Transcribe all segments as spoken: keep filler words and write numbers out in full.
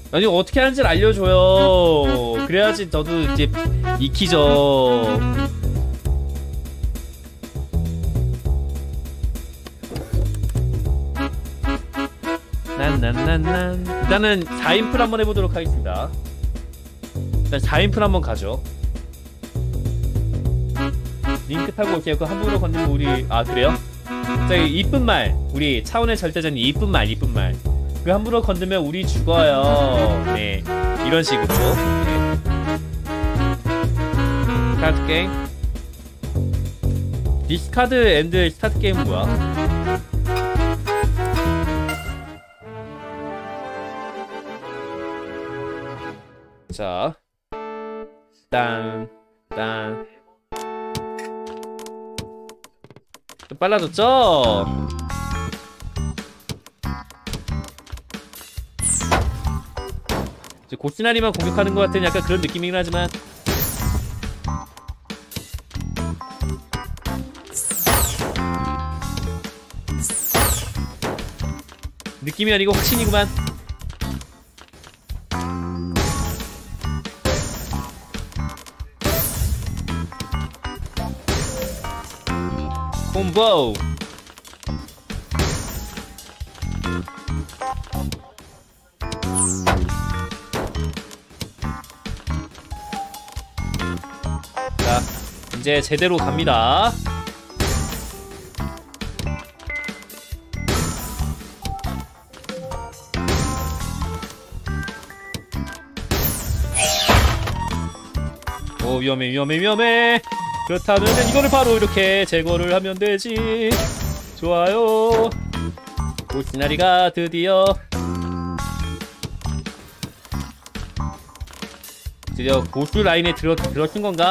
아니 어떻게 하는지를 알려줘요. 그래야지 저도 이제 익히죠. 난난난난. 일단은 사인풀 한번 해보도록 하겠습니다. 일단 사인풀 한번 가죠. 링크 타고 올게요. 그 함부로 건드리면 우리 아 그래요? 자 이쁜 말 우리 차원의 절대자님 이쁜 말 이쁜 말 그 함부로 건들면 우리 죽어요. 네 이런 식으로. 네. 스타트 게임. 디스카드 앤드 스타트 게임은 뭐야? 자 땅 땅 좀 빨라졌죠? 이제 고시나리만 공격하는 것 같은 약간 그런 느낌이긴 하지만 느낌이 아니고 확신이구만. 콤보. 자, 이제 제대로 갑니다. 오, 위험해, 위험해, 위험해. 그렇다면 이거를 바로 이렇게 제거를 하면 되지. 좋아요. 고시나리가 드디어 드디어 고수 라인에 들어, 들어친 건가?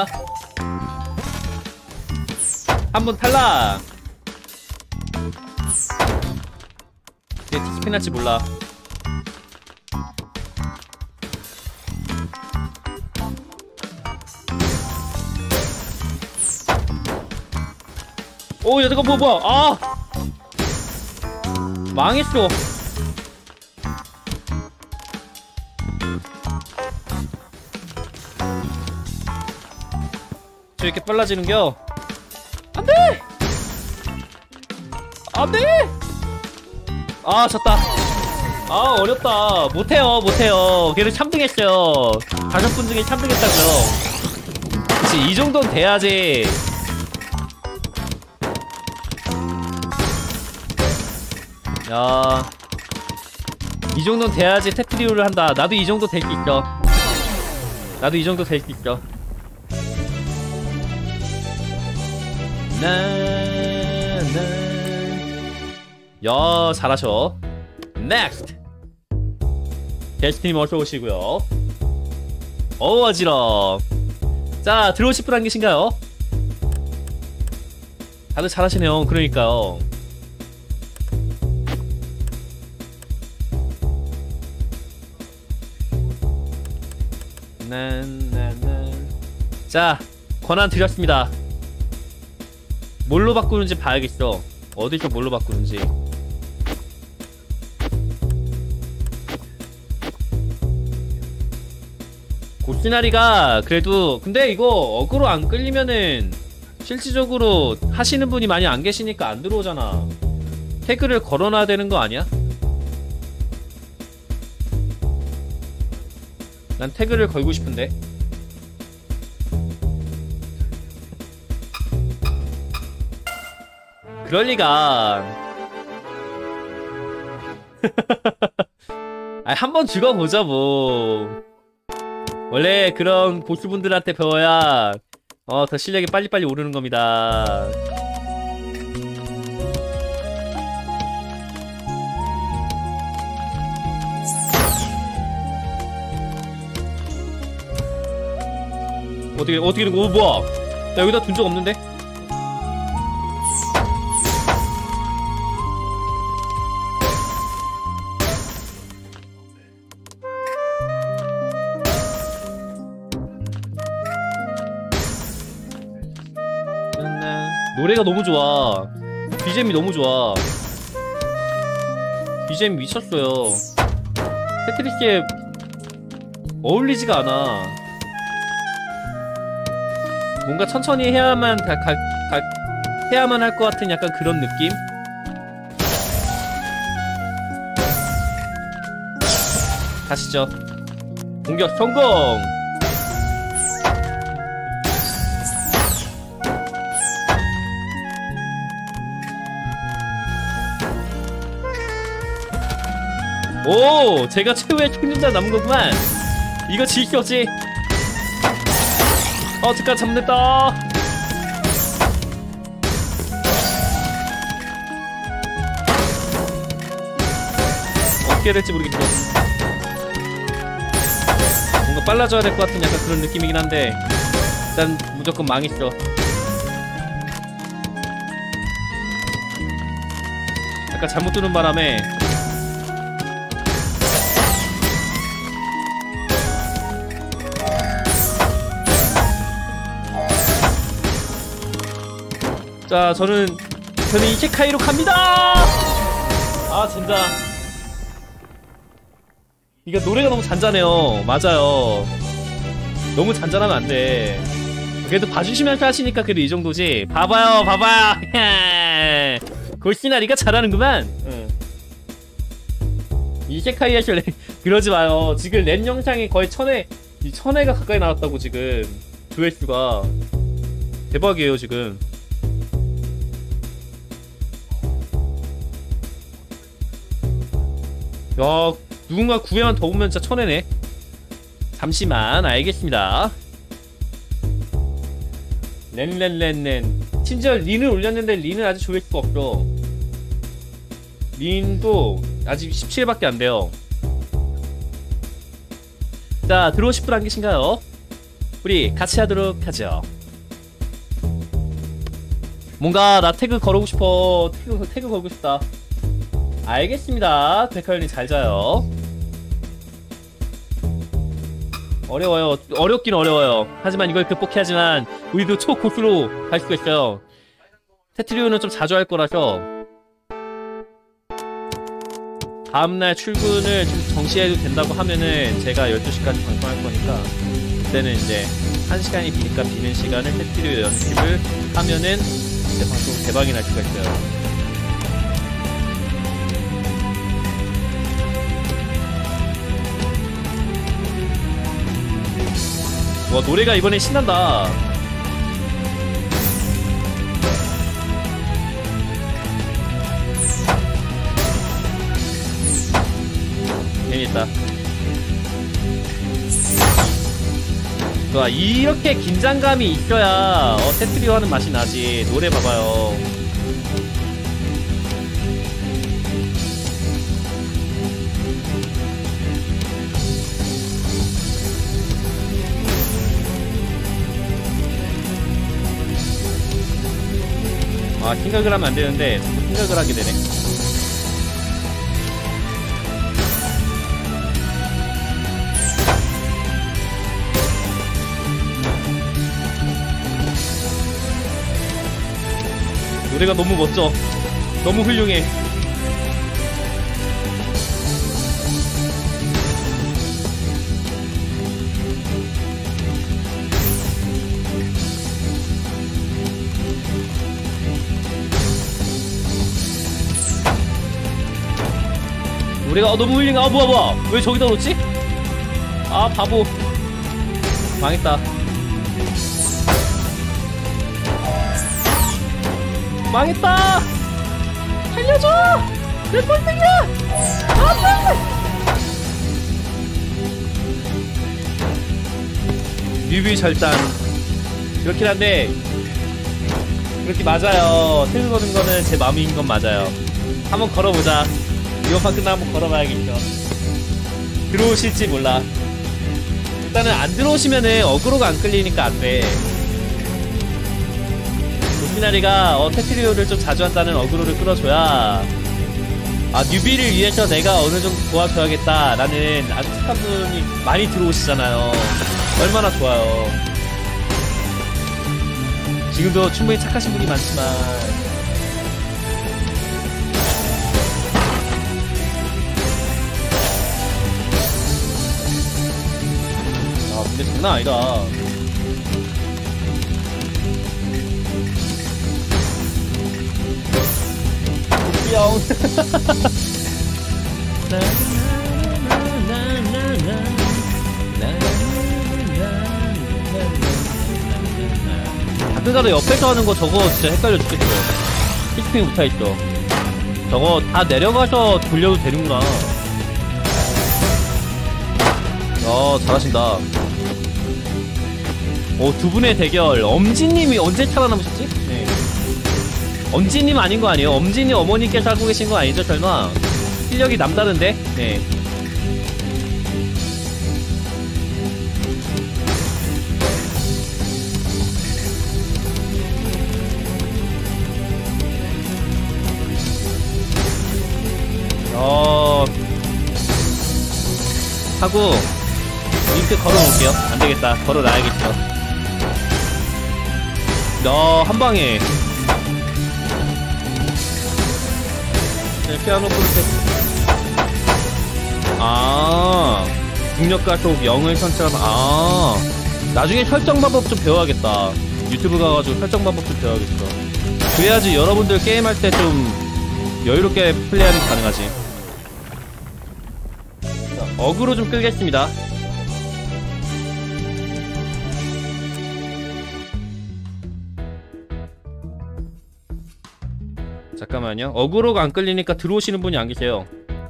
한번 탈락! 이제 티스피 날지 몰라. 오, 야, 잠깐, 뭐, 뭐야, 아! 망했어. 저 이렇게 빨라지는겨? 안 돼! 안 돼! 아, 졌다. 아, 어렵다. 못해요, 못해요. 걔를 삼 등 했어요. 다섯 분 중에 삼 등 했다고요. 그치, 이 정도는 돼야지. 야, 이 정도는 돼야지 테트리오를 한다. 나도 이 정도 될 수 있어. 나도 이 정도 될 수 있어. 나나. 야, 잘하셔. 넥스트. 데스티님 어서 오시고요. 어우, 어지러. 자, 들어오실 분 안 계신가요? 다들 잘하시네요. 그러니까요. 난난난. 자, 권한 드렸습니다. 뭘로 바꾸는지 봐야겠어. 어디서 뭘로 바꾸는지. 고시나리가 그래도 근데 이거 어그로 안 끌리면은 실질적으로 하시는 분이 많이 안 계시니까 안 들어오잖아. 태그를 걸어놔야 되는 거 아니야? 난 태그를 걸고 싶은데. 그럴리가. 아, 한번 죽어보자 뭐. 원래 그런 고수분들한테 배워야 어, 더 실력이 빨리빨리 오르는 겁니다. 어떻게 어떻게 된 거? 오, 뭐야? 나 여기다 둔 적 없는데? 노래가 너무 좋아. 비지엠이 너무 좋아. 비지엠 미쳤어요. 테트리스의 어울리지가 않아. 뭔가 천천히 해야만 가, 가, 가, 해야만 할 것 같은 약간 그런 느낌? 가시죠. 공격 성공! 오! 제가 최후의 생존자 남은 거구만! 이거 질 게 없지! 어, 잠깐 잘못했다! 어떻게 해야 될지 모르겠어. 뭔가 빨라져야 될 것 같은 약간 그런 느낌이긴 한데 일단 무조건 망했어. 약간 잘못 두는 바람에 자, 저는 저는 이케카이로 갑니다! 아, 진짜 이거 노래가 너무 잔잔해요. 맞아요. 너무 잔잔하면 안 돼. 그래도 봐주시면서 하시니까 그래도 이 정도지. 봐봐요, 봐봐요. 골시나리가 잘하는구만. 응. 이케카이 하실래? 그러지 마요. 지금 랜 영상이 거의 천회, 천회가 가까이 나왔다고 지금. 조회수가 대박이에요 지금. 야, 누군가 구회만 더 오면 진짜 천회네. 잠시만, 알겠습니다. 렌렌렌렌. 심지어 린을 올렸는데 린은 아직 조회수가 없어. 린도 아직 십칠 일밖에 안 돼요. 자, 들어오실 분 안 계신가요? 우리 같이 하도록 하죠. 뭔가 나 태그 걸어오고 싶어. 태그, 태그 걸고 싶다. 알겠습니다. 백화연이 잘 자요. 어려워요. 어렵긴 어려워요. 하지만 이걸 극복해야지만 우리도 초고수로 갈 수가 있어요. 테트리오는 좀 자주 할 거라서 다음날 출근을 좀 정시해도 된다고 하면은 제가 열두 시까지 방송할 거니까 그때는 이제 한 시간이 비니까 비는 시간에 테트리오 연습을 하면은 제 방송 대박이 날 수가 있어요. 와, 노래가 이번엔 신난다. 재밌다. 좋아, 이렇게 긴장감이 있어야 어, 테트리오 하는 맛이 나지. 노래 봐봐요. 아, 생각을 하면 안 되는데 자꾸 생각을 하게 되네. 노래가 너무 멋져. 너무 훌륭해. 노래가 어, 너무 훌륭해. 아, 뭐야 뭐야 왜 저기다 놓지? 아, 바보. 망했다. 망했다. 살려줘. 내 꼴등이야. 안돼. 뮤비 절단. 그렇긴 한데 그렇게 맞아요. 태그 거는 거는 제 마음인 건 맞아요. 한번 걸어보자. 이번 판 끝나면 한번 걸어봐야겠죠. 들어오실지 몰라. 일단은 안 들어오시면은 어그로가 안 끌리니까 안 돼. 도시나리가 어, 테트리오를 좀 자주 한다는 어그로를 끌어줘야 아, 뉴비를 위해서 내가 어느 정도 도와줘야겠다라는 아주 착한 분이 많이 들어오시잖아요. 얼마나 좋아요. 지금도 충분히 착하신 분이 많지만 장난 아니다. 뿅. 가끔가다 옆에서 하는 거 저거 진짜 헷갈려 죽겠어. 히트핑 못하겠어. 저거 다 내려가서 돌려도 되는구나. 어, 잘하신다. 오, 두 분의 대결. 엄지님이 언제 살아남으셨지? 네. 엄지님 아닌 거 아니에요? 엄지님 어머니께서 하고 계신 거 아니죠, 설마? 실력이 남다른데? 네. 어... 하고 링크 걸어놓을게요. 안되겠다. 걸어놔야겠어. 너 한방에 네, 피아노 프로테스. 아, 중력 가속 영을 선택하면, 아, 나중에 설정 방법 좀 배워야겠다. 유튜브 가가지고 설정 방법 좀 배워야겠어. 그래야지 여러분들 게임할 때 좀 여유롭게 플레이하는 게 가능하지. 자, 어그로 좀 끌겠습니다. 잠깐만요. 어그로가 안 끌리니까 들어오시는 분이 안 계세요.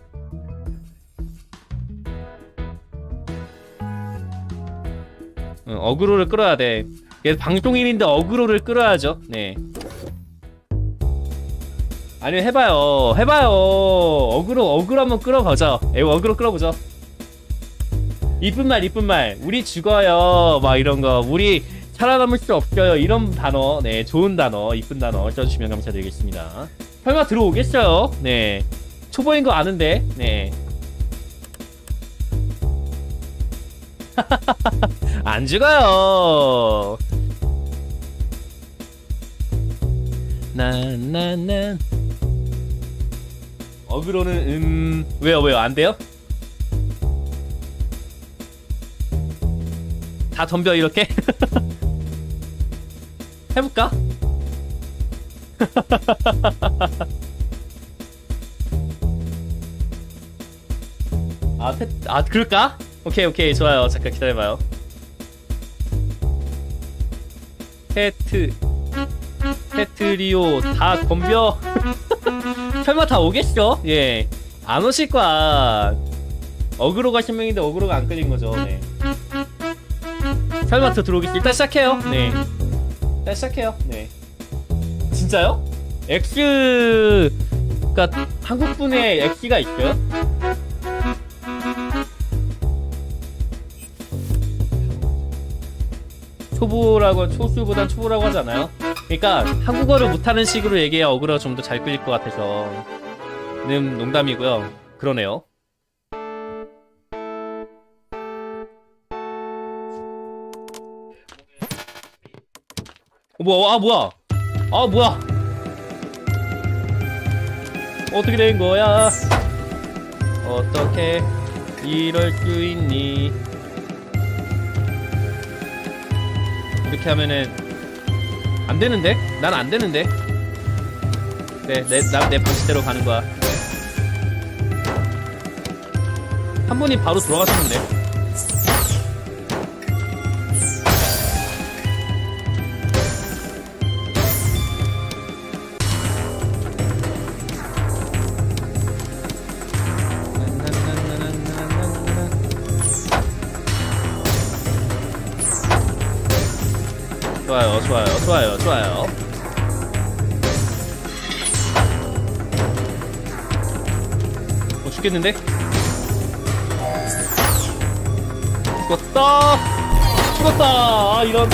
응, 어그로를 끌어야 돼. 방송인인데 어그로를 끌어야죠. 네. 아니면 해봐요. 해봐요. 어그로 어그로 한번 끌어보자. 에 어그로 끌어보자. 이쁜 말 이쁜 말. 우리 죽어요. 막 이런 거. 우리 살아남을 수 없어요. 이런 단어, 네, 좋은 단어, 이쁜 단어 써주시면 감사드리겠습니다. 설마 들어오겠어요? 네, 초보인 거 아는데, 네. 안 죽어요. 나나나. 어그로는 음 왜요 왜요 안 돼요? 다 덤벼 이렇게? 해볼까? 아, 태, 아, 그럴까? 오케이, 오케이, 좋아요. 잠깐 기다려봐요. 테트, 테트리오, 다 덤벼. 설마 다 오겠어? 예. 안 오실 거야. 어그로가 신명인데 어그로가 안 끌린 거죠. 네. 설마 더 들어오겠지? 일단 시작해요. 네. 일단 시작해요. 네. 진짜요? X가 한국분의 X가 있어요? 초보라고, 초수보단 초보라고 하잖아요? 그러니까 한국어를 못하는 식으로 얘기해야 어그로가 좀 더 잘 끌릴 것 같아서 는 농담이고요. 그러네요. 어, 뭐야? 아, 뭐야? 아, 뭐야? 어떻게 된 거야? 어떻게 이럴 수 있니? 이렇게 하면은 안 되는데? 난 안 되는데? 네, 내, 나, 내 방식대로 가는 거야. 한 분이 바로 들어가셨는데. 좋아요, 좋아요, 좋아요, 좋아요. 어, 죽겠는데? 죽었다! 죽었다! 아, 이런.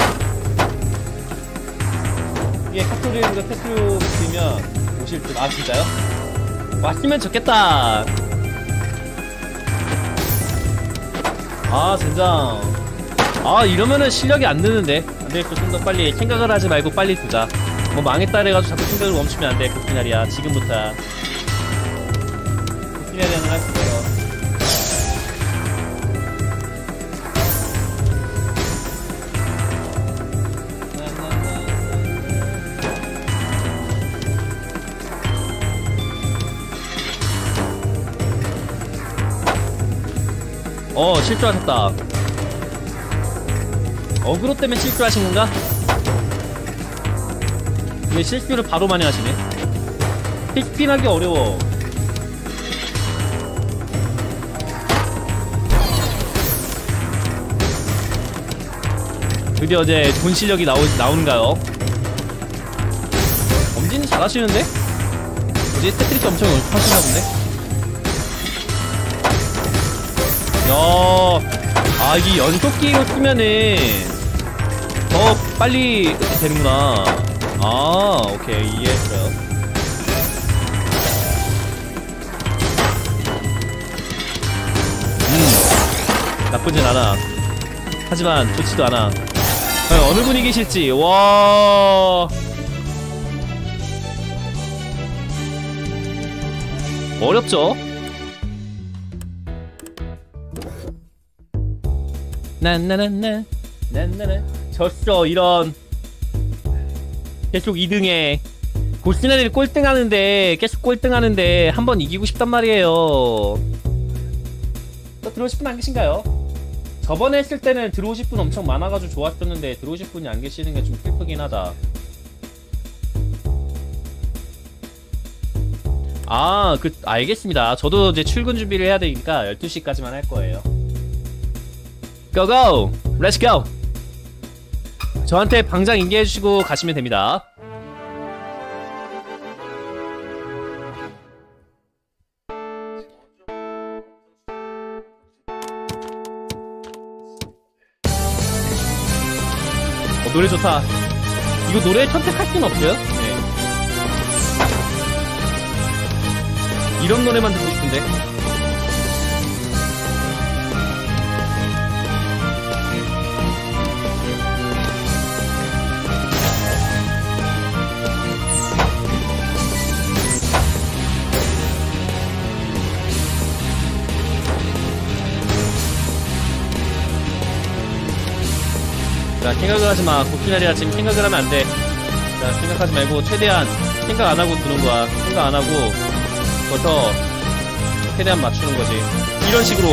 이게 카톨릭으로 테트로 붙이면 오실 듯. 아, 진짜요? 왔으면 좋겠다! 아, 젠장. 아, 이러면은 실력이 안 느는데. 안되겠어. 좀 더 빨리 생각을 하지 말고 빨리 두자. 뭐 망했다 해가지고 자꾸 생각을 멈추면 안돼. 극기날이야. 지금부터 극기날이야는 할 수 있어. 어, 실수하셨다. 어그로 때문에 실수하신 건가? 근데 실수를 바로 많이 하시네. 픽핀하기 어려워. 드디어 이제 본 실력이 나오, 나오는가요? 엄지는 잘하시는데? 어제 테트리스 엄청 연습하시나 본데? 야, 아, 이 연속기로 쓰면은 더 빨리 이렇게 되는구나. 아, 오케이, 이해했어요. 음, 나쁘진 않아. 하지만 좋지도 않아. 어느 분이 계실지. 와, 어렵죠? 난나난나 난나나 졌어. 이런 계속 이 등에 고스나리를 꼴등하는데 계속 꼴등하는데 한번 이기고 싶단 말이에요. 또 들어오실 분 안 계신가요? 저번에 했을 때는 들어오실 분 엄청 많아가지고 좋았었는데 들어오실 분이 안 계시는 게 좀 슬프긴 하다. 아, 그 알겠습니다. 저도 이제 출근 준비를 해야 되니까 열두 시까지만 할 거예요. 고고! 렛츠 고! 저한테 방장 인계해주시고 가시면 됩니다. 어, 노래 좋다. 이거 노래 선택할 수는 없어요? 네. 이런 노래만 듣고 싶은데. 자, 생각을 하지마. 고키나리야, 지금 생각을 하면 안돼. 자, 생각하지 말고 최대한 생각 안하고 두는 거야. 생각 안하고 버터 최대한 맞추는 거지. 이런 식으로.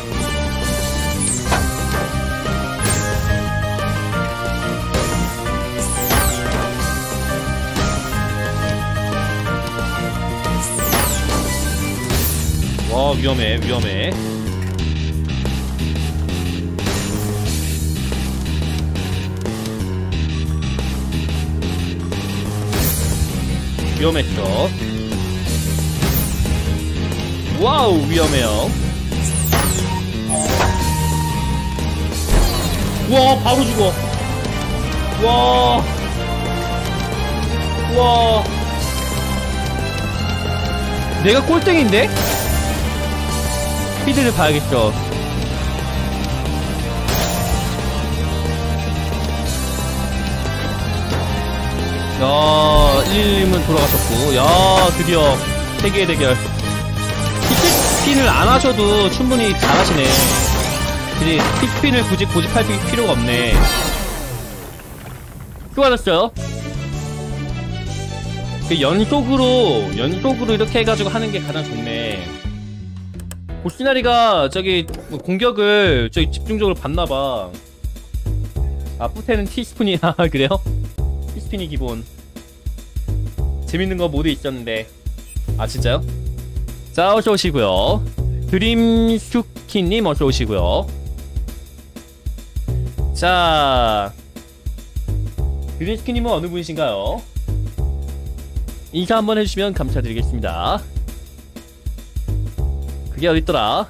와, 위험해 위험해. 위험했죠. 와우, 위험해요. 와, 바로 죽어. 와, 와, 내가 꼴등인데? 스피드를 봐야겠죠. 야, 일님은 돌아가셨고, 야, 드디어 세계의 대결. 픽핀을 안 하셔도 충분히 잘하시네. 이제 픽핀을 굳이 고집할 필요가 없네. 수고하셨어요. 그 연속으로 연속으로 이렇게 해가지고 하는 게 가장 좋네. 고시나리가 저기 공격을 저기 집중적으로 봤나봐. 아, 푸테는 티스푼이야. 그래요? 티스푼이 기본. 재밌는 거 모두 있었는데. 아, 진짜요? 자, 어서 오시고요. 드림슈키님 어서 오시고요. 자, 드림슈키님은 어느 분이신가요? 인사 한번 해주시면 감사드리겠습니다. 그게 어딨더라?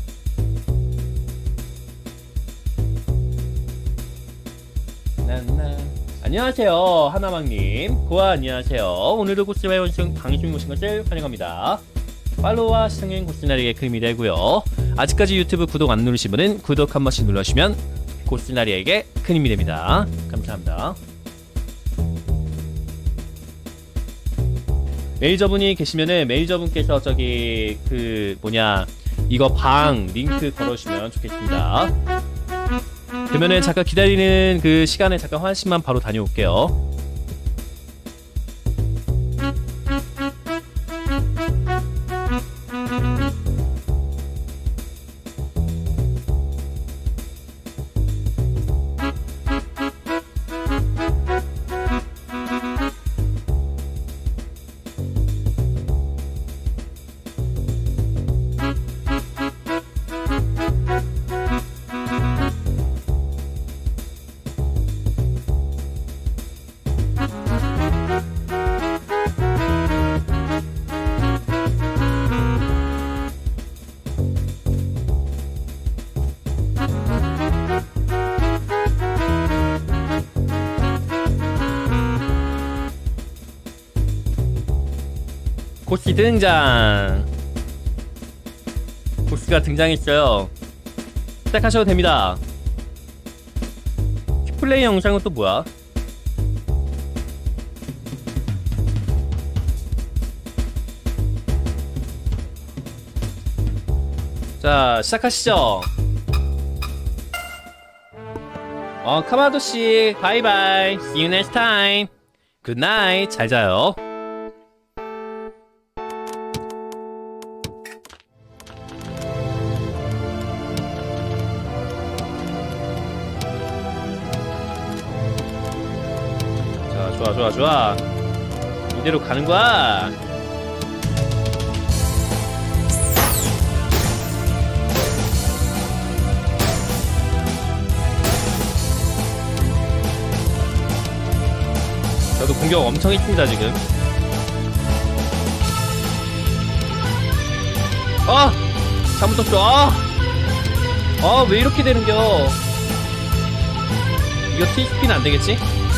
난나. 안녕하세요, 하나망님. 고아 안녕하세요. 오늘도 고스나리 원숭 방송 오신 것을 환영합니다. 팔로우와 시청인 고스나리의 큰 힘이 되고요. 아직까지 유튜브 구독 안 누르신 분은 구독 한 번씩 눌러주시면 고스나리에게 큰 힘이 됩니다. 감사합니다. 매니저분이 계시면은 매니저분께서 저기 그 뭐냐 이거 방 링크 걸어주시면 좋겠습니다. 그러면은 잠깐 기다리는 그 시간에 잠깐 화장실만 바로 다녀올게요. 보스 등장. 보스가 등장했어요. 시작하셔도 됩니다. 플레이 영상은 또 뭐야? 자, 시작하시죠. 어, 카마도씨, 바이바이. See you next time. Good night. 잘 자요. 자, 좋아, 좋아, 좋아. 이대로 가는 거야. 저도 공격 엄청 했습니다 지금. 아! 잘못 떴어. 아! 아, 왜 이렇게 되는겨? 이거 T스핀 안되겠지?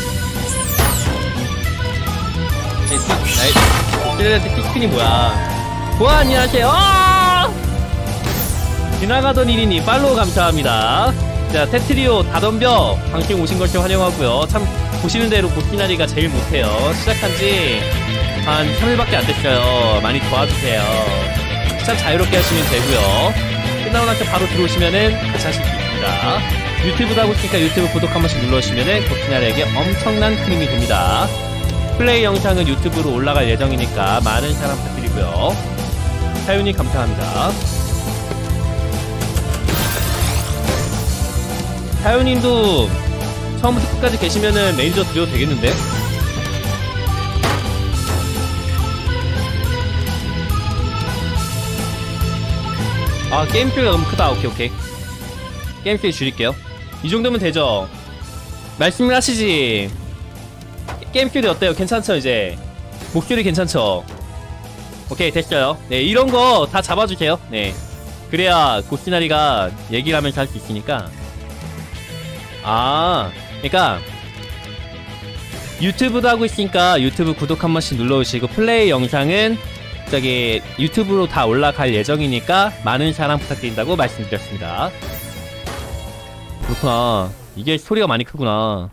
나이 T스핀이 뭐야? 와, 안녕하세요. 아! 지나가던 일이니 팔로우 감사합니다. 자, 테트리오 다덤벼 방송 오신 것을 환영하고요. 참 보시는 대로 보키나리가 제일 못해요. 시작한지 한 삼 일밖에 안 됐어요. 많이 도와주세요. 참 자유롭게 하시면 되고요. 끝나고 나서 바로 들어오시면은 같이 하실 수 있습니다. 유튜브도 하고 있으니까 유튜브 구독 한 번씩 눌러주시면은 보키나리에게 엄청난 큰 힘이 됩니다. 플레이 영상은 유튜브로 올라갈 예정이니까 많은 사랑 부탁드리고요. 사윤이 감사합니다. 사윤님도 처음부터 끝까지 계시면은 매니저 드려도 되겠는데? 아, 게임필가 너무 크다. 오케이, 오케이. 게임필 줄일게요. 이 정도면 되죠? 말씀을 하시지. 게임필이 어때요? 괜찮죠, 이제? 목소리 괜찮죠? 오케이, 됐어요. 네, 이런 거 다 잡아주세요. 네. 그래야 고시나리가 얘기를 하면서 할 수 있으니까. 아, 그니까 유튜브도 하고 있으니까 유튜브 구독 한 번씩 눌러주시고, 플레이 영상은 저기 유튜브로 다 올라갈 예정이니까 많은 사랑 부탁드린다고 말씀드렸습니다. 그렇구나. 이게 소리가 많이 크구나.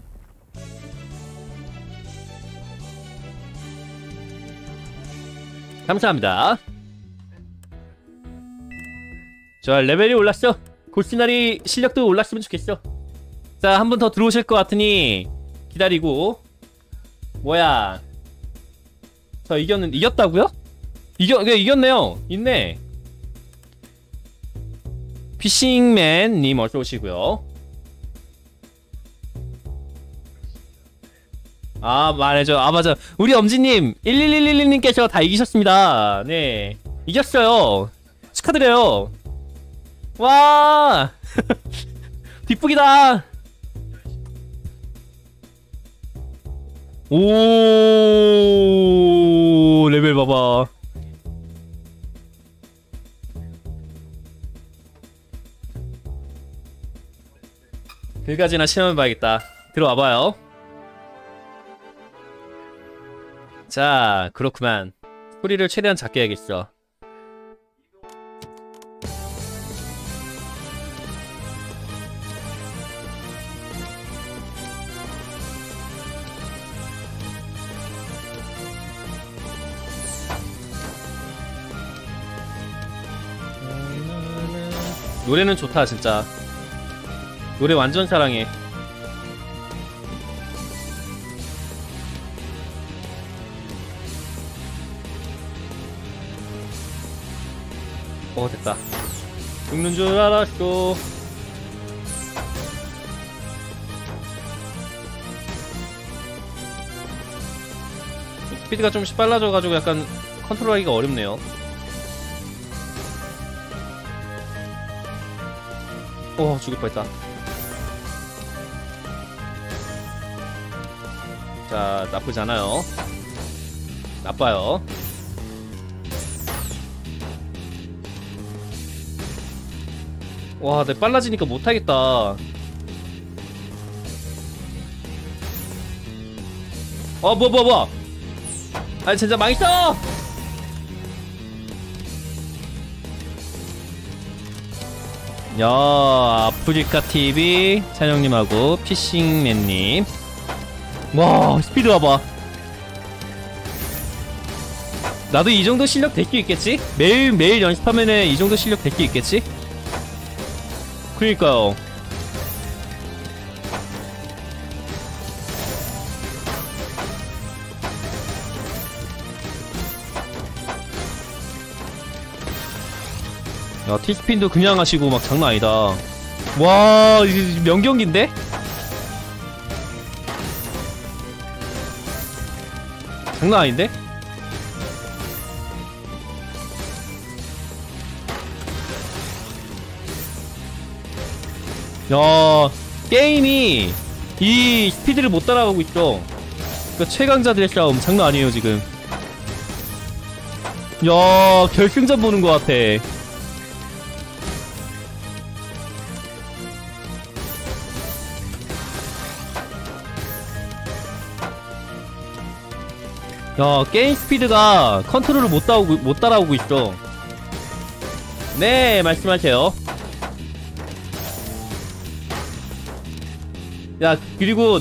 감사합니다. 자, 레벨이 올랐어. 고시나리 실력도 올랐으면 좋겠어. 자, 한 번 더 들어오실 것 같으니 기다리고. 뭐야, 저 이겼는 이겼다고요? 이겨, 네, 이겼네요. 있네. 피싱맨님 어서 오시고요. 아, 말해줘. 아, 맞아. 우리 엄지님 일일일일님께서 다 이기셨습니다. 네, 이겼어요. 축하드려요. 와. 뒷북이다. 오, 레벨 봐봐. 그까지나 체험해봐야겠다. 들어와봐요. 자, 그렇구만. 소리를 최대한 작게 해야겠어. 노래는 좋다 진짜. 노래 완전 사랑해. 어, 됐다. 죽는 줄 알았어. 스피드가 좀씩 빨라져가지고 약간 컨트롤하기가 어렵네요. 오, 죽을 뻔했다. 자, 나쁘지 않아요. 나빠요. 와, 내 빨라지니까 못하겠다. 어, 뭐, 뭐, 뭐. 아니, 진짜 망했어! 야, 아프리카티비 찬영님하고 피싱맨님. 와, 스피드 봐봐. 나도 이 정도 실력 될 수 있겠지? 매일 매일 연습하면은 이 정도 실력 될 수 있겠지? 그러니까요. 야, 티스핀도 그냥 하시고 막 장난 아니다. 와, 이게 명경기인데? 장난 아닌데? 야, 게임이 이 스피드를 못 따라가고 있어. 그러니까 최강자들의 싸움 장난 아니에요 지금. 야, 결승전 보는 것 같아. 야, 게임 스피드가 컨트롤을 못 따라오고, 못 따라오고 있어. 네, 말씀하세요. 야, 그리고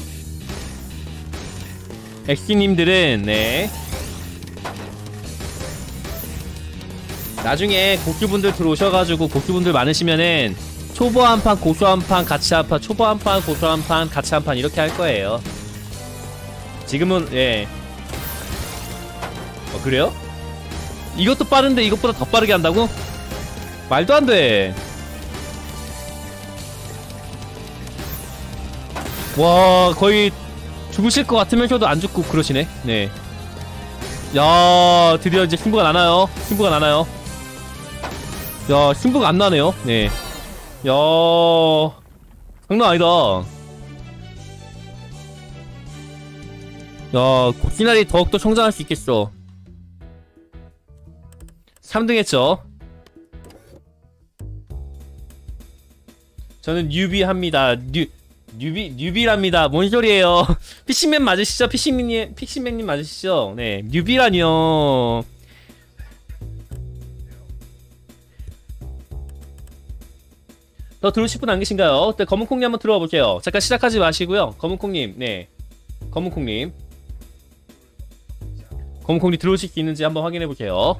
엑시님들은 네, 나중에 고수분들 들어오셔가지고 고수분들 많으시면은 초보 한판 고수 한판 같이 한판 초보 한판 고수 한판 같이 한판 이렇게 할 거예요. 지금은 예. 어, 그래요? 이것도 빠른데 이것보다 더 빠르게 한다고? 말도 안 돼. 와, 거의 죽으실 것 같으면서도 안 죽고 그러시네. 네. 야, 드디어 이제 승부가 나나요? 승부가 나나요? 야, 승부가 안 나네요. 네. 야, 장난 아니다. 야, 고시나리 더욱더 성장할 수 있겠어. 삼 등 했죠. 저는 뉴비 합니다. 뉴, 뉴비, 뉴비랍니다. 뭔 소리예요. 피싱맨 맞으시죠? 피싱맨님, 피싱맨님 맞으시죠? 네. 뉴비라뇨. 더 들어오실 분 안 계신가요? 네, 검은콩님 한번 들어와 볼게요. 잠깐 시작하지 마시고요. 검은콩님, 네. 검은콩님. 검은콩님 들어오실 수 있는지 한번 확인해 볼게요.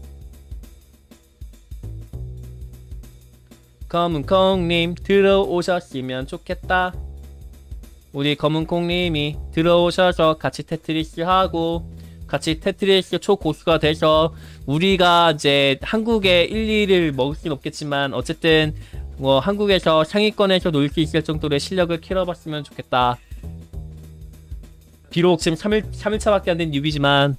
검은콩님 들어오셨으면 좋겠다. 우리 검은콩님이 들어오셔서 같이 테트리스 하고 같이 테트리스 초고수가 돼서 우리가 이제 한국의 일, 이를 먹을 순 없겠지만 어쨌든 뭐 한국에서 상위권에서 놀 수 있을 정도의 실력을 키워봤으면 좋겠다. 비록 지금 삼 일, 삼 일차밖에 안 된 뉴비지만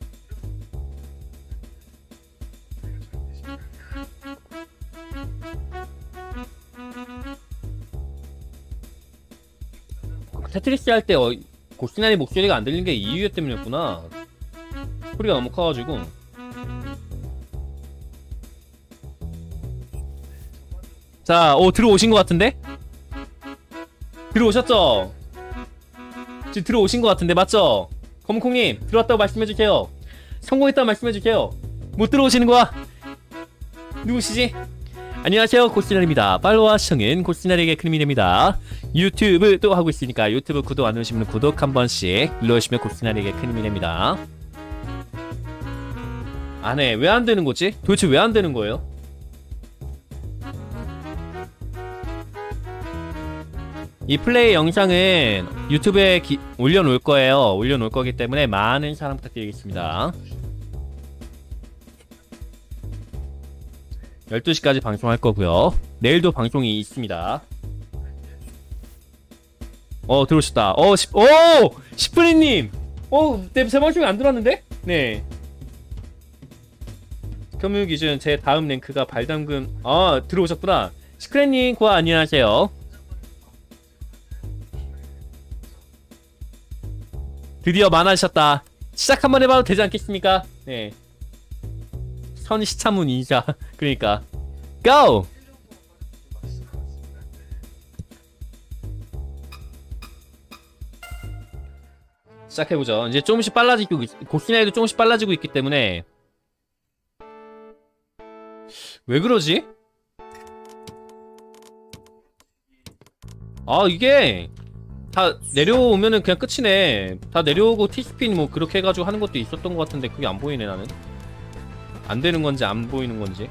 테트리스 할 때 어, 고스나리 목소리가 안 들리는 게 이 이유 때문이었구나. 소리가 너무 커가지고. 자, 오, 들어오신 것 같은데? 들어오셨죠? 지금 들어오신 것 같은데, 맞죠? 검은콩님, 들어왔다고 말씀해주세요. 성공했다고 말씀해주세요. 못 들어오시는 거야? 누구시지? 안녕하세요, 고스나리입니다. 팔로우와 시청은 고스나리에게 큰 힘이 됩니다. 유튜브도 하고 있으니까 유튜브 구독 안 누르시면 구독 한 번씩 눌러주시면 고스나리에게 큰 힘이 됩니다. 안해. 왜 안 되는 거지? 도대체 왜 안 되는 거예요? 이 플레이 영상은 유튜브에 기, 올려놓을 거예요. 올려놓을 거기 때문에 많은 사랑 부탁드리겠습니다. 열두 시까지 방송할 거고요. 내일도 방송이 있습니다. 어, 들어오셨다. 어, 십, 오! 시프리님! 어, 내, 제 방송이 안 들어왔는데? 네. 경유 기준 제 다음 랭크가 발담금. 아, 들어오셨구나. 시크레님, 고아 안녕하세요. 드디어 만화하셨다. 시작 한번 해봐도 되지 않겠습니까? 네. 선시차문 인자. 그러니까 고! 시작해보죠. 이제 조금씩 빨라지고 고스나리도 조금씩 빨라지고 있기 때문에. 왜 그러지? 아 이게 다 내려오면은 그냥 끝이네. 다 내려오고 T스핀 뭐 그렇게 해가지고 하는 것도 있었던 것 같은데 그게 안 보이네. 나는 안 되는 건지 안 보이는 건지.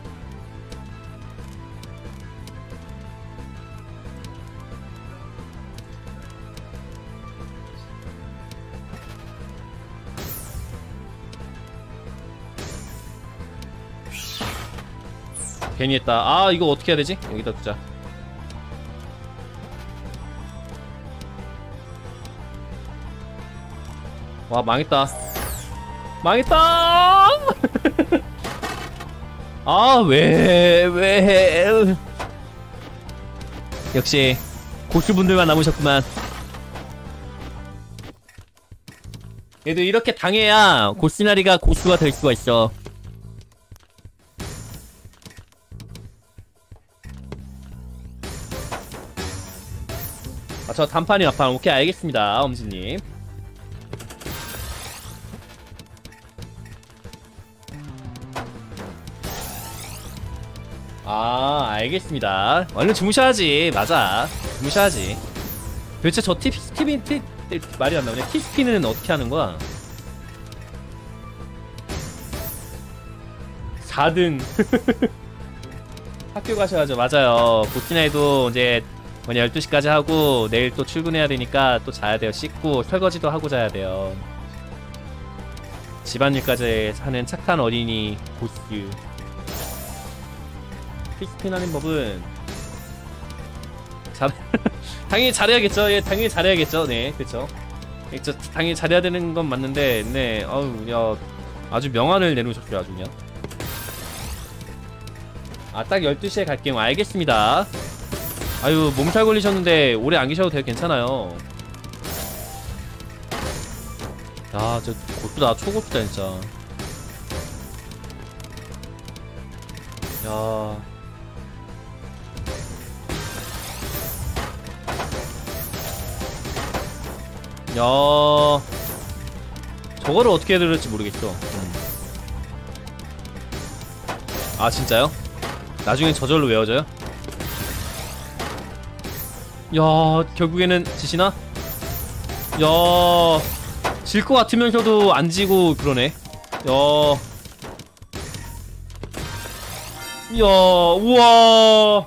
괜히 했다. 아 이거 어떻게 해야 되지? 여기다 두자. 와 망했다. 망했다. 아 왜 왜 역시 고수분들만 남으셨구만. 얘도 이렇게 당해야 고스나리가 고수가 될 수가 있어. 아, 저 단판이 앞판. 오케이 알겠습니다 엄지님. 아 알겠습니다. 얼른 주무셔야지. 맞아 주무셔야지. 도대체 저 팁, 팁이 팁 말이 안 나오네. 티스피는 어떻게 하는 거야? 사 등 학교 가셔야죠. 맞아요. 고티나이도 이제 뭐냐 열두 시까지 하고 내일 또 출근해야 되니까 또 자야 돼요. 씻고 설거지도 하고 자야 돼요. 집안일까지 하는 착한 어린이 고스. 피스핀 하는 법은 잘 당연히 잘해야겠죠. 예, 당연히 잘해야겠죠. 네, 그렇죠. 예, 저 당연히 잘해야 되는 건 맞는데, 네, 어우, 야, 아주 명언을 내놓으셨어요, 아주 그냥. 아, 딱 열두 시에 갈게요. 알겠습니다. 아유, 몸살 걸리셨는데 오래 안 계셔도 돼요. 괜찮아요. 야, 저 고수다, 초고수다 진짜. 야. 야, 저거를 어떻게 해야 될지 모르겠어. 음. 아 진짜요? 나중에 저절로 외워져요? 야, 결국에는 지시나? 야, 질 것 같으면서도 안 지고 그러네. 야, 야, 우와,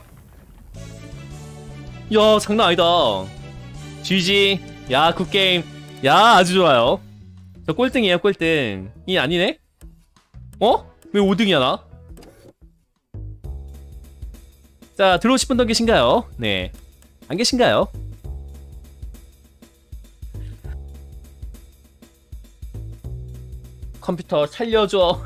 야, 장난 아니다. 지지. 야, 굿게임. 야, 아주 좋아요. 저 꼴등이에요, 꼴등. 이 아니네? 어? 왜 오 등이야, 나? 자, 들어오실 분 더 계신가요? 네. 안 계신가요? 컴퓨터 살려줘.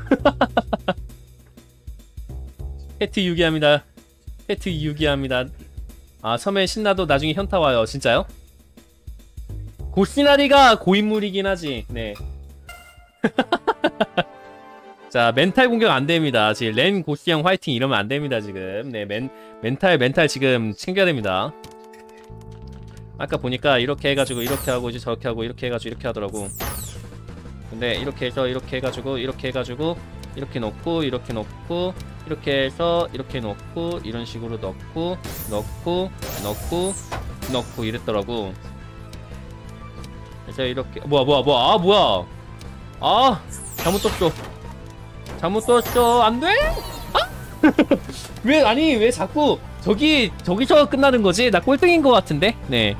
패트 유기합니다. 패트 유기합니다. 아, 처음엔 신나도 나중에 현타 와요. 진짜요? 고시나리가 고인물이긴 하지. 네. 자, 멘탈 공격 안 됩니다. 지금 렌 고시형 화이팅 이러면 안 됩니다, 지금. 네, 멘, 멘탈, 멘탈 지금 챙겨야 됩니다. 아까 보니까 이렇게 해가지고 이렇게 하고 이제 저렇게 하고 이렇게 해가지고 이렇게 하더라고. 근데 이렇게 해서 이렇게 해가지고 이렇게 해가지고 이렇게 넣고 이렇게 넣고 이렇게 해서 이렇게 넣고 이런 식으로 넣고 넣고 넣고 넣고 이랬더라고. 그래서 이렇게 뭐야 뭐야 뭐야 아 뭐야 아 잘못 떴어 잘못 떴어 안돼? 아? 왜 아니 왜 자꾸 저기 저기서 끝나는 거지? 나 꼴등인 것 같은데? 네.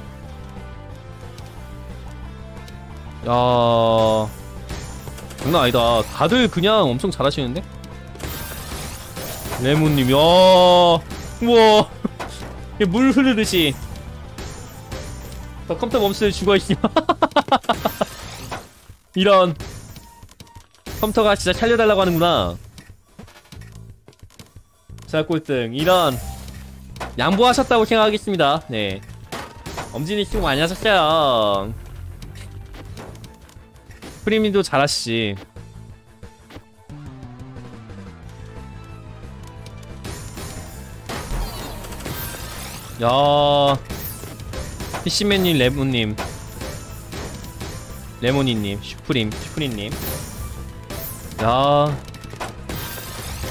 야 장난 아니다. 다들 그냥 엄청 잘하시는데? 레몬님, 야, 우와, 물 흐르듯이. 저 컴퓨터 멈추 죽어있어. 이런. 컴퓨터가 진짜 살려달라고 하는구나. 자, 꼴등. 이런. 양보하셨다고 생각하겠습니다. 네. 엄진이 수고 많이 하셨어요. 프리민도 잘하시지. 야, 피시맨님, 레몬님, 레모니님, 슈프림, 슈프림님. 야,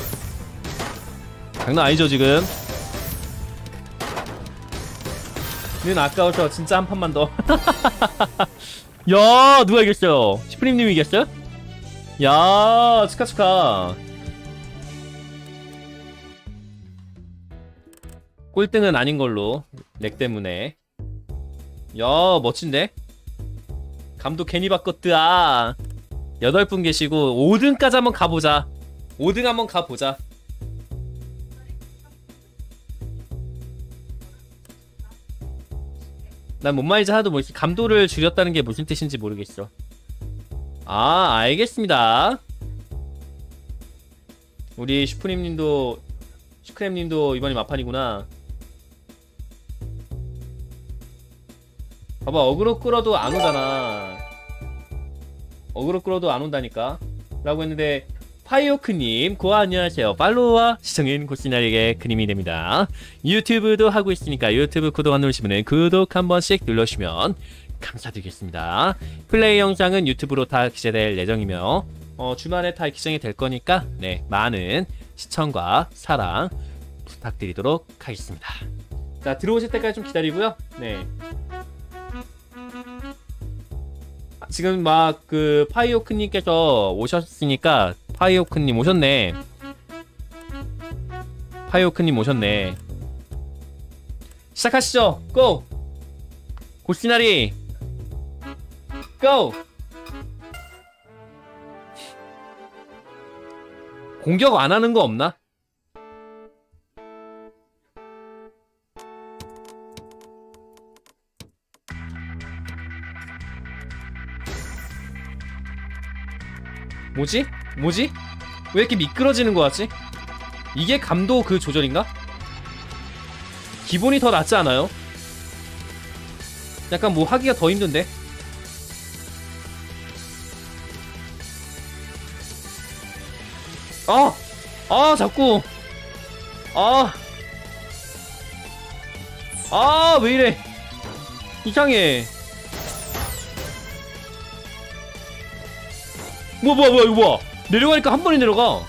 장난 아니죠 지금? 는 아까워서 진짜 한 판만 더. 야, 누가 이겼어요? 슈프림님이 이겼어요? 야, 축하 축하. 꼴등은 아닌 걸로. 렉 때문에. 야, 멋진데? 감독 괜히 바꿨드아. 여덟 분 계시고 오 등까지 한번 가보자. 오 등 한번 가보자. 난 뭔 말인지 하나도 모르겠어. 감도를 줄였다는 게 무슨 뜻인지 모르겠어. 아, 알겠습니다. 우리 슈프림님도 슈크램님도 이번이 마판이구나. 봐봐, 어그로 끌어도 안 오잖아. 어그로 끌어도 안 온다니까 라고 했는데, 파이오크님 고아 안녕하세요. 팔로우와 시청인 고시나리에게 그림이 됩니다. 유튜브도 하고 있으니까 유튜브 구독 안 누르시면 구독 한 번씩 눌러주시면 감사드리겠습니다. 플레이 영상은 유튜브로 다 기재될 예정이며 어, 주말에 다 기정이 될 거니까 네, 많은 시청과 사랑 부탁드리도록 하겠습니다. 자, 들어오실 때까지 좀 기다리고요. 네. 지금 막 그 파이오크님께서 오셨으니까, 파이오크님 오셨네. 파이오크님 오셨네. 시작하시죠. 고! 고시나리 고! 공격 안 하는 거 없나? 뭐지? 뭐지? 왜 이렇게 미끄러지는 거 같지? 이게 감도 그 조절인가? 기본이 더 낫지 않아요? 약간 뭐 하기가 더 힘든데? 아! 아, 자꾸! 아! 아, 왜 이래! 이상해! 뭐야, 뭐야, 뭐야, 이거 뭐야! 내려가니까 한 번에 내려가!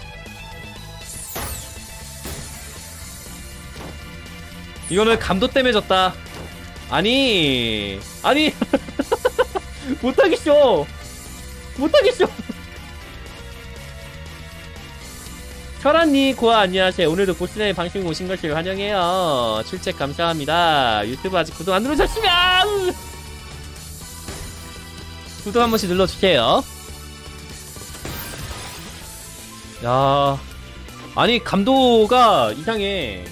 이거는 감도 때문에 졌다. 아니, 아니, 못하겠어! 못하겠어! 철아님, 고아 안녕하세요. 오늘도 고스나이 방송 오신 것을 환영해요. 출첵 감사합니다. 유튜브 아직 구독 안 누르셨으면 구독 한 번씩 눌러주세요. 야, 아니 감도가 이상해.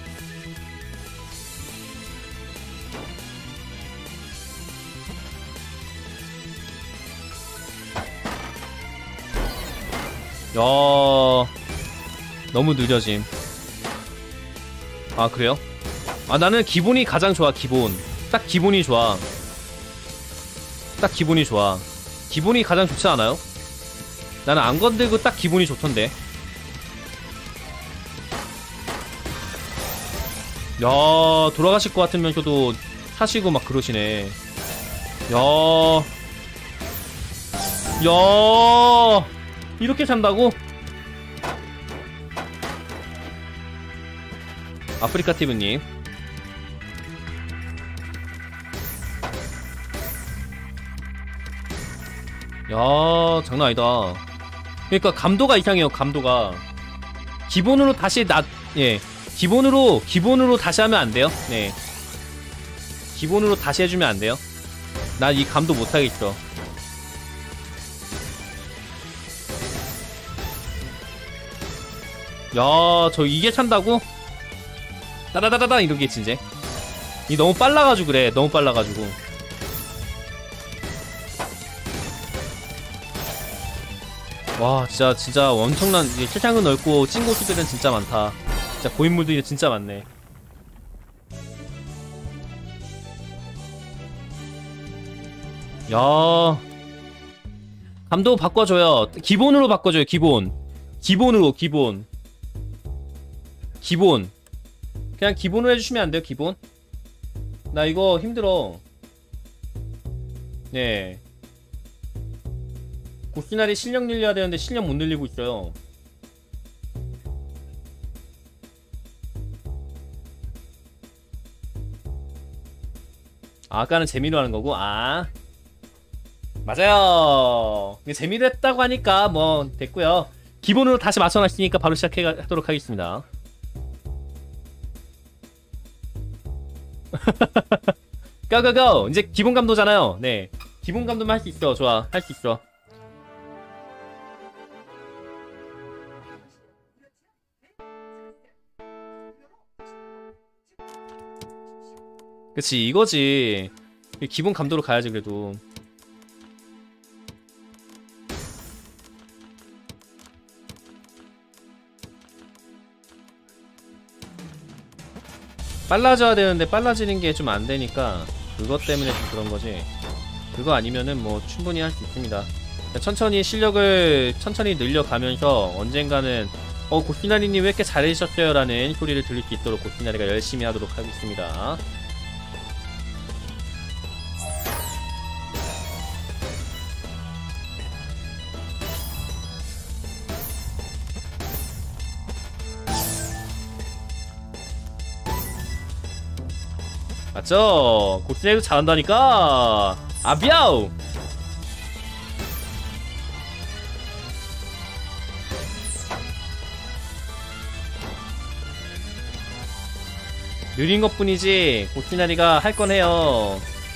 야, 너무 느려짐. 아, 그래요? 아, 나는 기본이 가장 좋아. 기본. 딱 기본이 좋아. 딱 기본이 좋아. 기본이 가장 좋지 않아요? 나는 안 건들고 딱 기본이 좋던데. 야, 돌아가실 것 같으면서도 사시고 막 그러시네. 야, 야, 이렇게 산다고? 아프리카 티브님. 야, 장난 아니다. 그러니까 감도가 이상해요. 감도가 기본으로 다시 낮, 예, 기본으로 기본으로 다시 하면 안 돼요. 네, 기본으로 다시 해주면 안 돼요. 난 이 감도 못하겠어. 야, 저 이게 찬다고? 따다다다다 이렇게 진짜. 이 너무 빨라가지고 그래. 너무 빨라가지고. 와, 진짜 진짜 엄청난, 이게 세상은 넓고 찐고수들은 진짜 많다. 진짜 고인물들이 진짜 많네. 야, 감도 바꿔줘요. 기본으로 바꿔줘요. 기본. 기본으로, 기본. 기본. 그냥 기본으로 해주시면 안 돼요? 기본? 나 이거 힘들어. 네. 고스나리 실력 늘려야 되는데 실력 못 늘리고 있어요. 아까는 재미로 하는 거고. 아 맞아요. 재미로 했다고 하니까 뭐 됐고요. 기본으로 다시 맞춰놨으니까 바로 시작하도록 하겠습니다. 고고고! 이제 기본 감도잖아요. 네, 기본 감도만 할 수 있어. 좋아, 할 수 있어. 그치, 이거지. 기본 감도로 가야지 그래도. 빨라져야 되는데 빨라지는 게 좀 안 되니까 그것 때문에 좀 그런 거지. 그거 아니면은 뭐 충분히 할 수 있습니다. 천천히 실력을 천천히 늘려가면서 언젠가는 어 고시나리님 왜 이렇게 잘해주셨어요? 라는 소리를 들을 수 있도록 고시나리가 열심히 하도록 하겠습니다. 맞죠? 고스네도 잘한다니까. 아비아우. 느린 것 뿐이지 고스나리가 할 건 해요.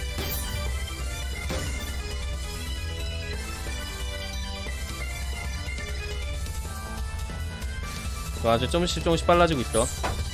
아주 조금씩 조금씩 빨라지고 있어.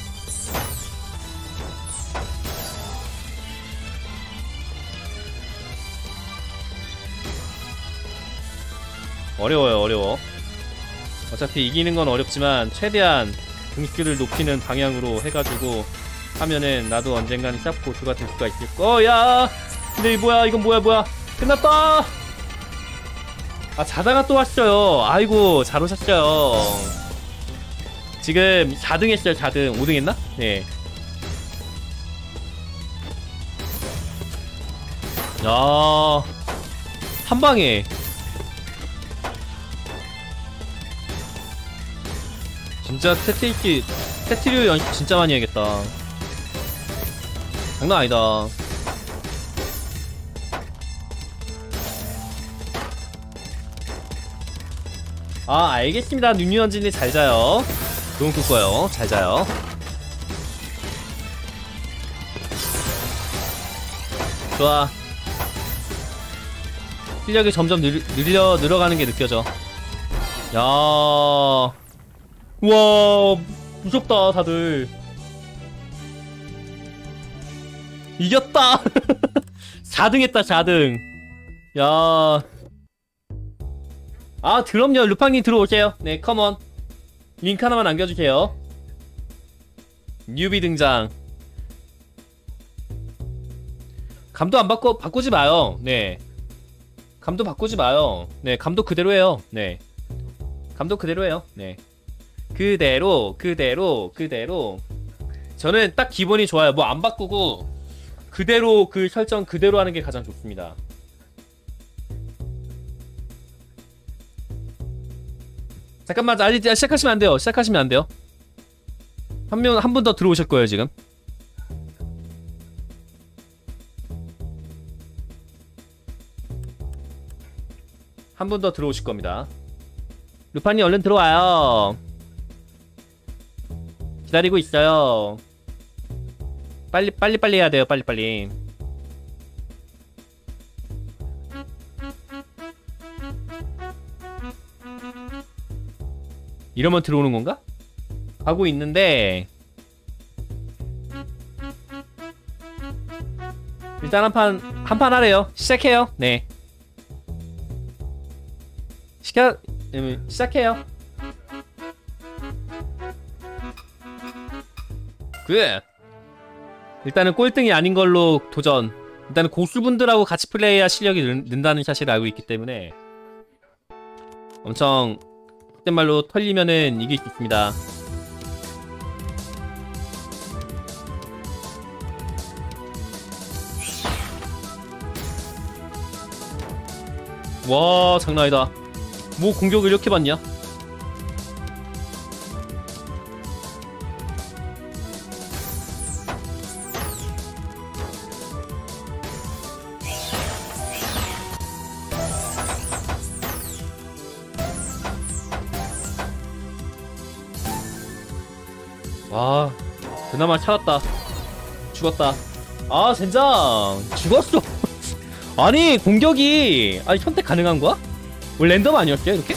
어려워요, 어려워. 어차피 이기는 건 어렵지만 최대한 등수를 높이는 방향으로 해가지고 하면은 나도 언젠가는 쌉 고수가 될 수가 있을 거야. 근데 이 뭐야, 이건 뭐야, 뭐야. 끝났다. 아, 자다가 또 왔어요. 아이고, 잘 오셨어요. 지금 사 등 했어요, 사 등. 오 등 했나? 네. 야, 한 방에. 진짜 테트리키, 테트리오 연습 진짜 많이 해야겠다. 장난 아니다. 아, 알겠습니다. 윤유현진이 잘 자요. 좋은 꿈 꿔요. 잘 자요. 좋아. 실력이 점점 늘, 늘려, 늘어가는 게 느껴져. 야. 우와, 무섭다 다들. 이겼다. 사 등 했다. 사 등. 야. 아, 그럼요. 루팡님 들어오세요. 네, 컴온. 링크 하나만 남겨주세요. 뉴비 등장. 감도 안 바꿔, 바꾸지 마요. 네, 감도 바꾸지 마요. 네, 감도 그대로 해요. 네, 감도 그대로 해요. 네, 그대로 그대로 그대로. 저는 딱 기본이 좋아요. 뭐 안 바꾸고 그대로, 그 설정 그대로 하는 게 가장 좋습니다. 잠깐만, 아직 시작하시면 안 돼요. 시작하시면 안 돼요. 한 명, 한 분 더 들어오실 거예요 지금. 한 분 더 들어오실 겁니다. 루파님 얼른 들어와요. 기다리고 있어요. 빨리 빨리 빨리 해야 돼요. 빨리 빨리. 이러면 들어오는 건가? 하고 있는데 일단 한 판 한 판 하래요. 시작해요. 네. 시작 음, 시작해요. 굿. 일단은 꼴등이 아닌 걸로 도전. 일단은 고수분들하고 같이 플레이해야 실력이 는, 는다는 사실을 알고 있기 때문에 엄청 그땐 말로 털리면은 이길 수 있습니다. 와, 장난 아니다. 뭐 공격을 이렇게 받냐? 와, 그나마 살았다. 죽었다. 아, 젠장. 죽었어. 아니, 공격이. 아니, 선택 가능한 거야? 원래 랜덤 아니었어요, 이렇게?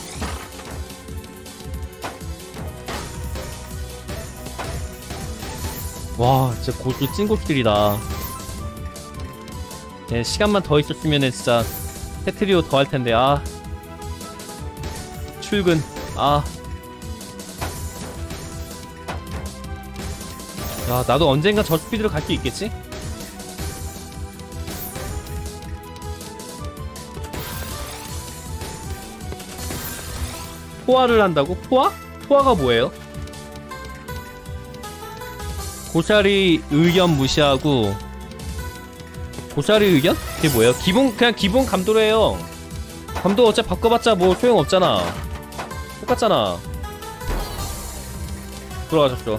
와, 진짜 고수 찐고수들이다. 네, 시간만 더 있었으면은 진짜 테트리오 더 할 텐데. 아, 출근. 아, 야, 나도 언젠가 저 스피드로 갈 수 있겠지? 포화를 한다고? 포화? 포화가 뭐예요? 고사리 의견 무시하고. 고사리 의견? 그게 뭐예요? 기본, 그냥 기본 감도로 해요. 감도 어차피 바꿔봤자 뭐 소용없잖아. 똑같잖아. 돌아가셨어.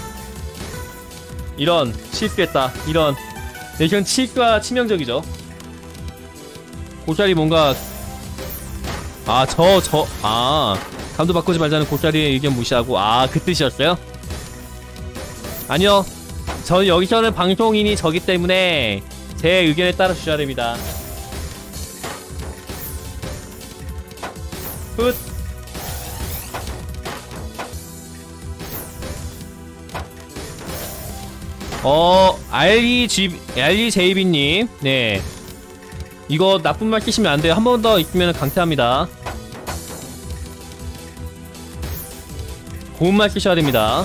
이런, 실수했다. 이런. 네, 이건 실수가 치명적이죠. 고사리 뭔가. 아, 저, 저, 아. 감도 바꾸지 말자는 고사리의 의견 무시하고. 아, 그 뜻이었어요? 아니요. 저는 여기서는 방송인이 저기 때문에 제 의견에 따라 주셔야 됩니다. 굿. 어, 알리지, 알리제이비님. 네. 이거 나쁜 말 끼시면 안 돼요. 한 번 더 있으면 강퇴합니다. 고운 말 끼셔야 됩니다.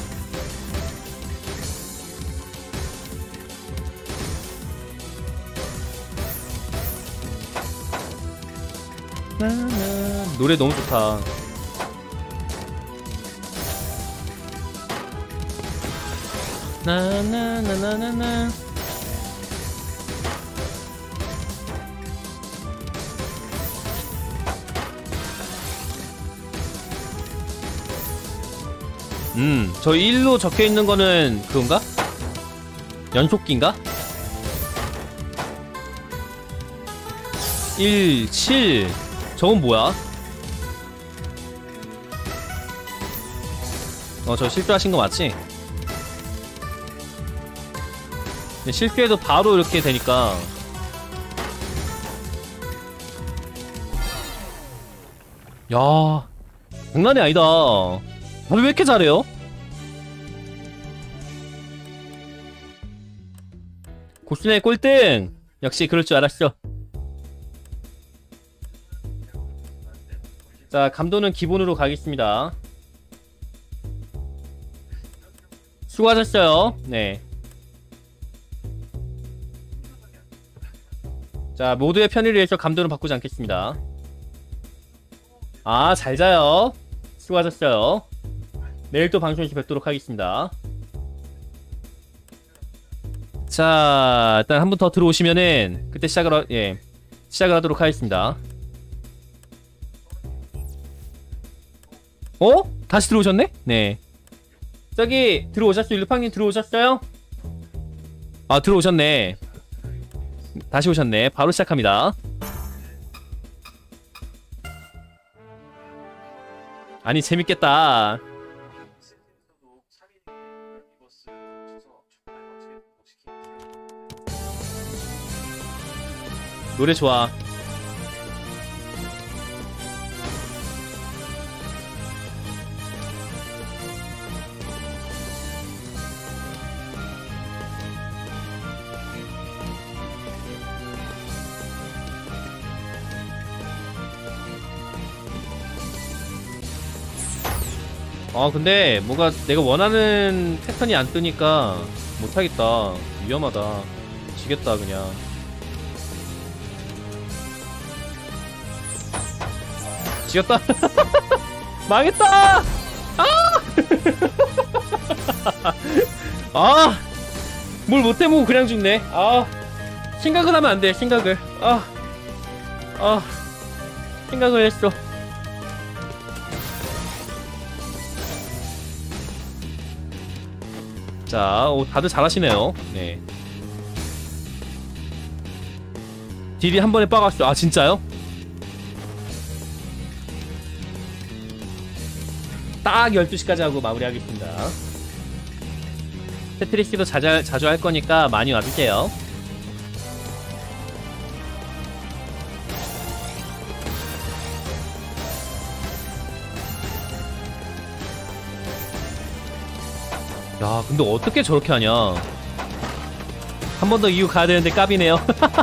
노래 너무 좋다. 나나나나나나. 음, 저 일로 적혀있는 거는 그건가? 연속기인가? 일, 칠. 저건 뭐야? 어, 저 실수하신 거 맞지? 근데 실수해도 바로 이렇게 되니까. 야, 장난이 아니다. 다들 왜 이렇게 잘해요? 고수네 꼴등! 역시 그럴 줄 알았어. 자, 감도는 기본으로 가겠습니다. 수고하셨어요. 네. 자, 모두의 편의를 위해서 감도는 바꾸지 않겠습니다. 아, 잘 자요. 수고하셨어요. 내일 또 방송에서 뵙도록 하겠습니다. 자, 일단 한 분 더 들어오시면은 그때 시작을 하, 예, 시작을 하도록 하겠습니다. 어? 다시 들어오셨네? 네. 저기 들어오셨어요? 일루팡님 들어오셨어요? 아, 들어오셨네. 다시 오셨네. 바로 시작합니다. 아니, 재밌겠다. 노래 좋아. 아, 근데 뭔가 내가 원하는 패턴이 안 뜨니까 못하겠다. 위험하다. 지겠다 그냥. 지겼다. 망했다. 아! 아! 뭘 못해보고 그냥 죽네. 아, 생각을 하면 안 돼. 생각을. 아, 아, 생각을 했어. 자, 오, 다들 잘하시네요. 네. 딜이 한 번에 빠갔어. 아, 진짜요? 딱 열두 시까지 하고 마무리하겠습니다. 테트리스도 자주, 자주 할 거니까 많이 와주세요. 야, 근데 어떻게 저렇게 하냐. 한 번 더 이후 가야 되는데 까비네요.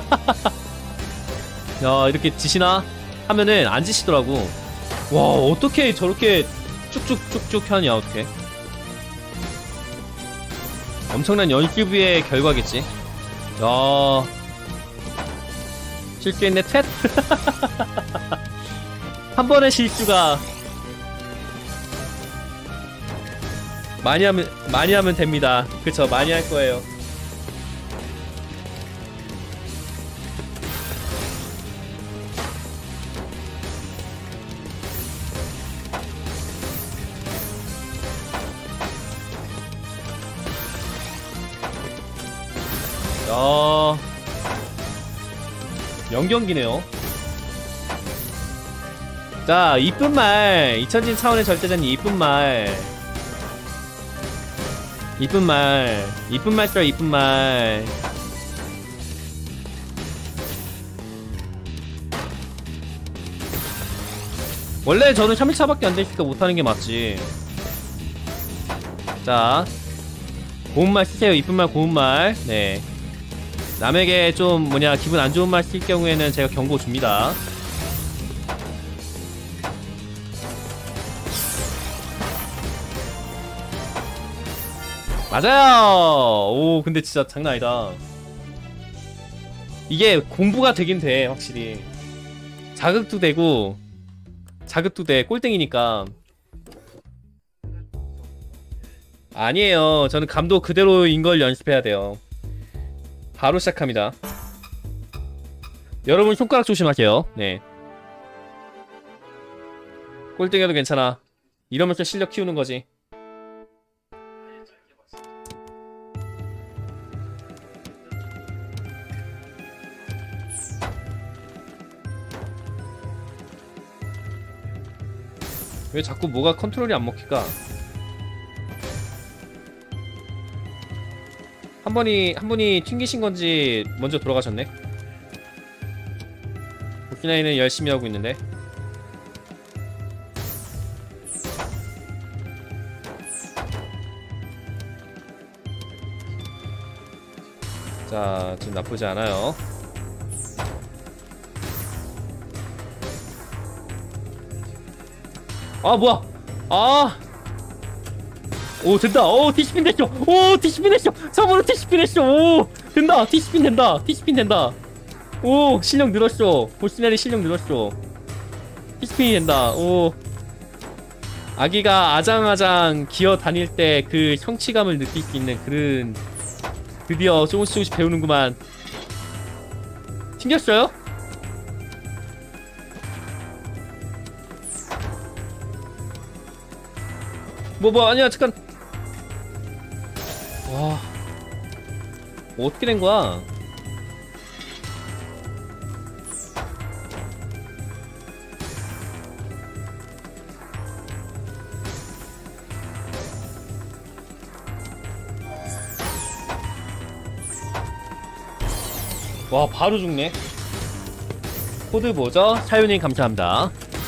야, 이렇게 지시나? 하면은 안 지시더라고. 와, 어떻게 저렇게 쭉쭉쭉쭉 하냐, 어떻게. 엄청난 연습의 결과겠지. 야, 실수했네, 텟. 한 번의 실수가 많이 하면 많이 하면 됩니다. 그쵸, 많이 할 거예요. 야, 명경기네요. 자, 이쁜 말. 이천진 차원의 절대자님 이쁜 말. 이쁜 말. 이쁜 말 써요, 이쁜 말. 원래 저는 삼 일차밖에 안 되니까 못하는 게 맞지. 자, 고운 말 쓰세요. 이쁜 말, 고운 말. 네. 남에게 좀 뭐냐 기분 안 좋은 말 쓸 경우에는 제가 경고 줍니다. 맞아요. 오, 근데 진짜 장난 아니다. 이게 공부가 되긴 돼, 확실히. 자극도 되고 자극도 돼. 꼴등이니까. 아니에요. 저는 감도 그대로인 걸 연습해야 돼요. 바로 시작합니다. 여러분 손가락 조심하세요. 네. 꼴등해도 괜찮아. 이러면서 실력 키우는 거지. 왜 자꾸 뭐가 컨트롤이 안 먹힐까? 한 번이, 한 분이 튕기신 건지 먼저 돌아가셨네? 오키나이는 열심히 하고 있는데. 자, 지금 나쁘지 않아요. 아, 뭐야! 아! 오, 된다! 오, 티스핀 됐어! 오, 티스핀 됐어! 처음으로 티스핀 됐어! 오! 된다! 티스핀 된다! 티스핀 된다! 오! 실력 늘었어! 보스넬이 실력 늘었어! 티스핀이 된다! 오! 아기가 아장아장 기어 다닐 때 그 성취감을 느낄 수 있는 그런, 드디어 조금씩 조금씩 배우는구만. 튕겼어요? 뭐, 뭐, 아니야, 잠깐. 와, 뭐 어떻게 된 거야? 와, 바로 죽네. 코드 뭐죠? 사연님 감사합니다.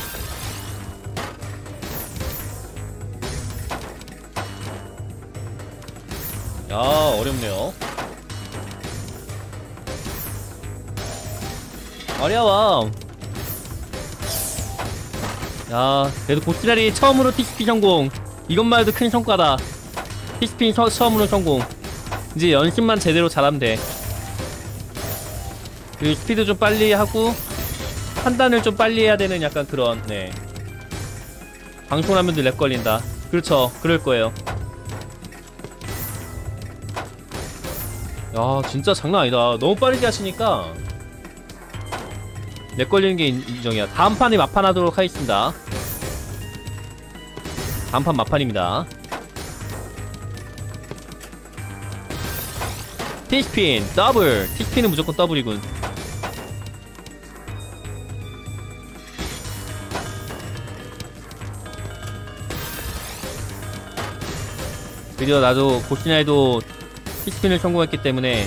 야, 어렵네요. 어려워. 야, 그래도 고스날이 처음으로 티스피 성공. 이것만 해도 큰 성과다. 티스피 서, 처음으로 성공. 이제 연습만 제대로 잘하면 돼. 그 스피드 좀 빨리 하고 판단을 좀 빨리 해야 되는 약간 그런, 네. 방송하면도 렉 걸린다. 그렇죠, 그럴 거예요. 야, 진짜 장난 아니다. 너무 빠르게 하시니까 렉 걸리는 게 인정이야. 다음 판에 막판 하도록 하겠습니다. 다음 판 막판입니다. 티스핀 더블. 티스핀은 무조건 더블이군. 드디어 나도 고시나이도 T스핀을 성공했기 때문에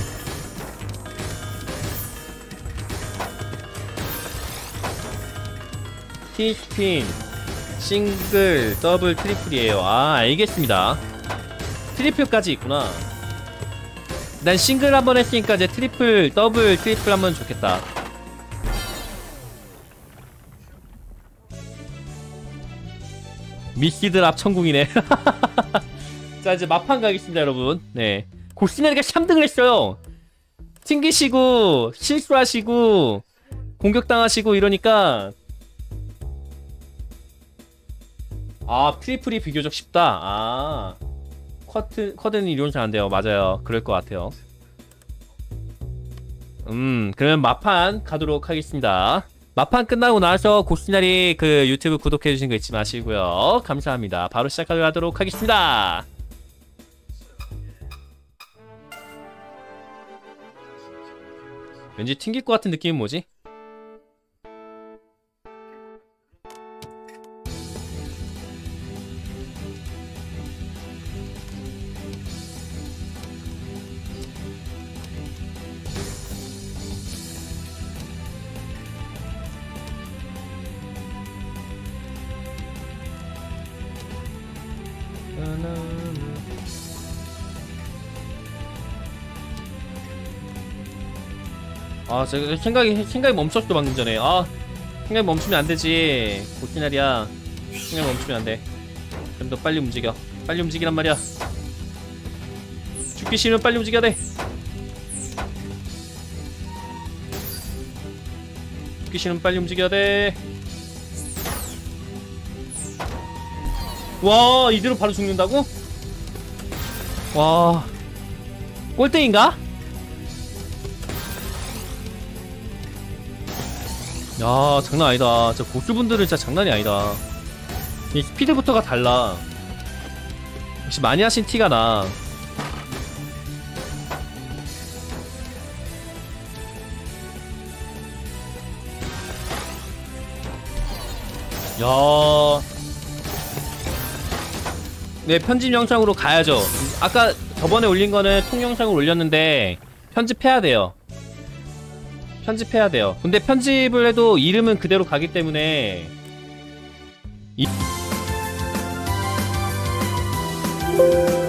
T스핀 싱글 더블 트리플이에요. 아 알겠습니다. 트리플까지 있구나. 난 싱글 한번 했으니까 이제 트리플 더블 트리플 한번 좋겠다. 미시들 앞천궁이네. 자 이제 막판 가겠습니다 여러분. 네, 고시나리가 삼 등을 했어요. 튕기시고 실수하시고 공격당하시고 이러니까 아 트리플이 비교적 쉽다. 아 커트, 커드는 이론 잘 안돼요. 맞아요, 그럴 것 같아요. 음 그러면 마판 가도록 하겠습니다. 마판 끝나고 나서 고시나리 그 유튜브 구독해주신 거 잊지 마시고요. 감사합니다. 바로 시작하도록 하겠습니다. 왠지 튕길 것 같은 느낌은 뭐지? 아, 제가 생각이 생각이 멈췄어 방금 전에. 아, 생각이 멈추면 안 되지. 고시나리야, 생각이 멈추면 안 돼. 좀 더 빨리 움직여. 빨리 움직이란 말이야. 죽기 싫으면 빨리 움직여야 돼. 죽기 싫으면 빨리 움직여야 돼. 와, 이대로 바로 죽는다고? 와, 꼴등인가? 야, 장난 아니다. 저 고수분들은 진짜 장난이 아니다. 이 스피드부터가 달라. 역시 많이 하신 티가 나. 야, 네, 편집 영상으로 가야죠. 아까 저번에 올린 거는 통영상을 올렸는데 편집해야 돼요. 편집해야 돼요. 근데 편집을 해도 이름은 그대로 가기 때문에 이...